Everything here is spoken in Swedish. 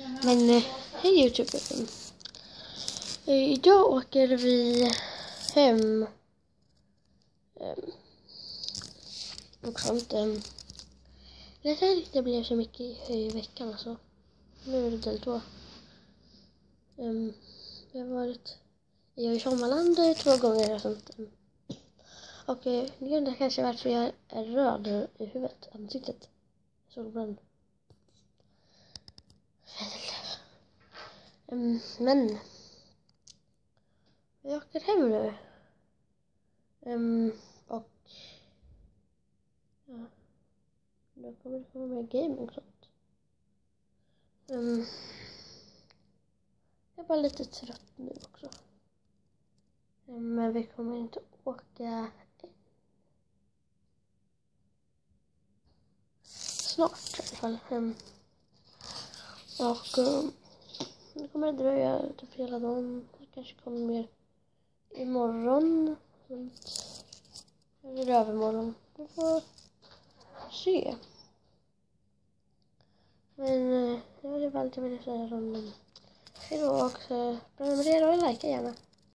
Men hej YouTube. Idag åker vi hem och sånt. Det blev så mycket i veckan alltså. Nu är det del 2. Jag har varit i Sommarland 2 gånger och sånt. Och nu undrar kanske varför jag är röd i huvudet, ansiktet. Solbränd. Men jag åker hem nu. Och ja, då kommer det komma mer gaming och sånt. Jag är bara lite trött nu också. Men vi kommer inte åka snart i alla fall. Och det kommer dröja typ hela dagen. Det kanske kommer mer imorgon. Eller övermorgon. Vi får se. Men det var allt jag ville säga om. Hej då, och prenumerera och likea gärna.